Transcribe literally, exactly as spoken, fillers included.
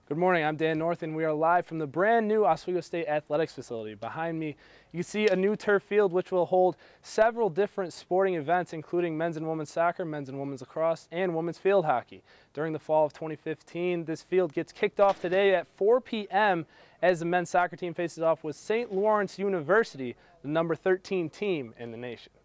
Good morning, I'm Dan North and we are live from the brand new Oswego State Athletics Facility. Behind me, you can see a new turf field which will hold several different sporting events, including men's and women's soccer, men's and women's lacrosse, and women's field hockey. During the fall of twenty fifteen, this field gets kicked off today at four p m as the men's soccer team faces off with Saint Lawrence University, the number thirteen team in the nation.